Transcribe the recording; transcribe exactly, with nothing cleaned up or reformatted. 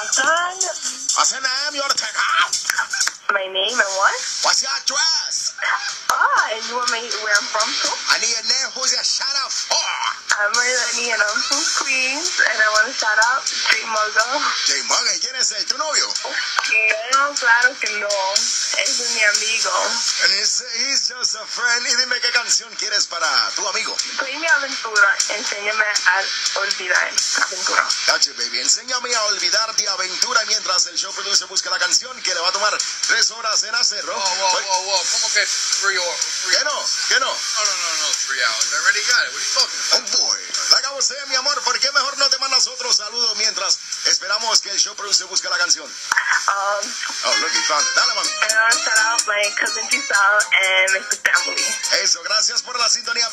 son. What's your name? You want to take off? My name and what? What's your address? Ah, and you want me where I'm from too? I need your name. Who's your shout out for? I'm Melanie and I'm from Queens and I want to shout out Jay Muggle. Jay Muggle, ¿quién es él? ¿Tu novio? No, claro que no. Ese es mi amigo. And he's, he's just a friend. Y dime qué canción quieres para tu amigo. Soy mi aventura. Enséñame a olvidar aventura. Gotcha, baby. Enséñame a olvidar de aventura mientras el show producer busca la canción que le va a tomar tres horas en hacerlo. Whoa, whoa, Pues, whoa, whoa. ¿Cómo que three or three? ¿Qué no? ¿Qué no? No, no, no, no, three hours. I already got it. What are you talking about? Oh boy. La acabo usted, mi amor. ¿Por qué mejor no te mandas otro saludo mientras esperamos que el show producer busque la canción? Um, Oh, look, he found it. Dale, mami. and I want to shout out my cousin Giselle and my family. Eso, gracias por la sintonía.